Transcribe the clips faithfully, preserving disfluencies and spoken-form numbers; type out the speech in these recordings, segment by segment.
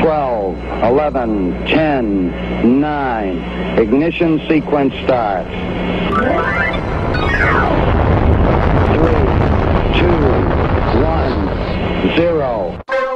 twelve, eleven, ten, nine. Ignition sequence starts. three, two, one, zero.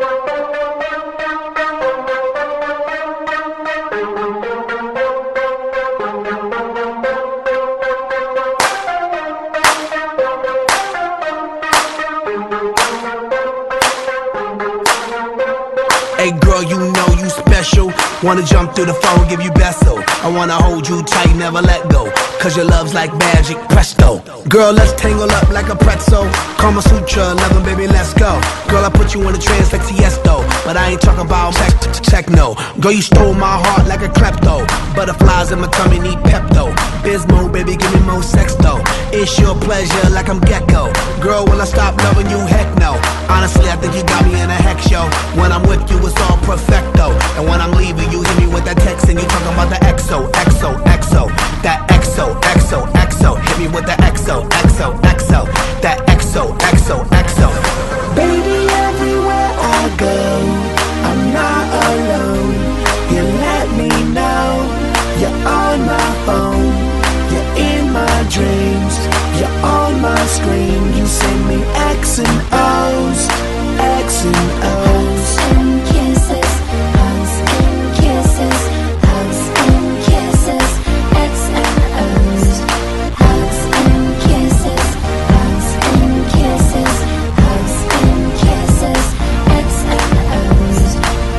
Hey girl, you know you special. Wanna jump through the phone, give you beso. I wanna hold you tight, never let go. Cause your love's like magic, presto. Girl, let's tangle up like a pretzel. Kama Sutra, loving baby, let's go. Girl, I put you in a trance like Tiesto. But I ain't talking about tech, techno. Girl, you stole my heart like a klepto. Butterflies in my tummy need Pepto. Bismo, baby, give me more sex though. It's your pleasure like I'm Gecko. Girl, will I stop loving you? Heck no. Honestly, I think you got me in a hex show. When I'm with you, it's all perfecto. And when I'm leaving, you hit me with that text and you talking about the X O, X O, X O. That X O, X O, X O. Hit me with the X O, X O, X O. That X O, X O, X O. Baby, everywhere I go, I'm not alone. You let me know you're on my phone. You're in my dreams. You're on my screen. You send me X and O's, X and O's. And kisses, hugs and kisses, hugs and kisses, X and O's. Hugs and kisses, hugs and kisses, hugs and kisses, X and O's.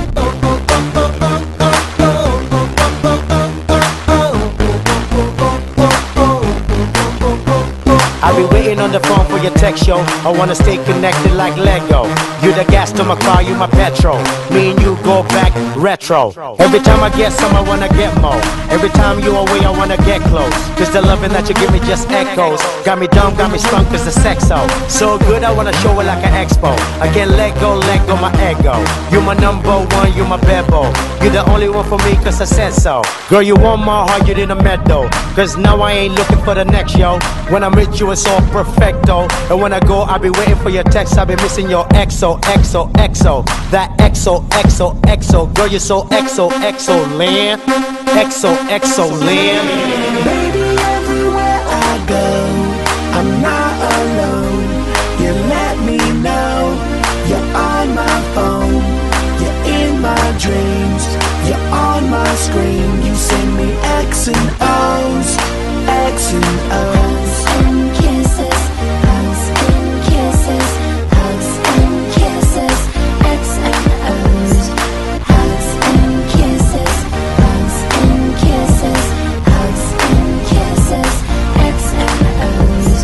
I'll be waiting on the phone for your text, yo. I wanna stay connected like Lego. You the gas to my car, you my petrol. Me and you go back retro. Every time I get some, I wanna get more. Every time you away, I wanna get close. Cause the loving that you give me just echoes. Got me dumb, got me sprung cause the sex so So good, I wanna show it like an expo. I can't let go, let go my ego. You my number one, you my bebo. You the only one for me cause I said so. Girl, you want my heart, you didn't meadow. Cause now I ain't looking for the next, yo. When I'm with you, it's all perfecto. And when I go, I'll be waiting for your text. I'll be missing your X O, X O, X O. That X O, X O, X O. Girl, you're so X O, X O land. X O, X O land. Baby, everywhere I go, I'm not alone. You let me know you're on my phone. You're in my dreams. You're on my screen. You send me X and O's, X and O's. And kisses, hugs and kisses, hugs and kisses, X and O's. Hugs and kisses, hugs and kisses, hugs and kisses, X and O's.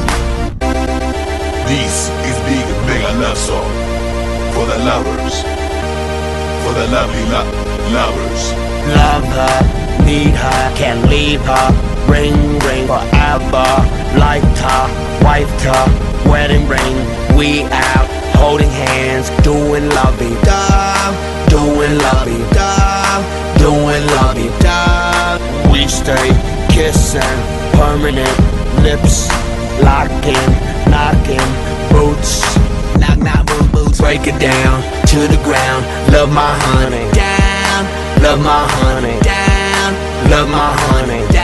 This is Big Mega Love Song for the lovers, for the lovely lo lovers. Love her, need her, can't leave her. Ring, ring forever. Liked her, wifed her, wedding ring. We out, holding hands, doing lovey-dove, doing lovey-dove, doing lovey-dove. We stay kissing, permanent lips, locking, knocking, boots, knock, knock, boot, boots. Break it down to the ground. Love my honey down, love my honey down, love my honey down.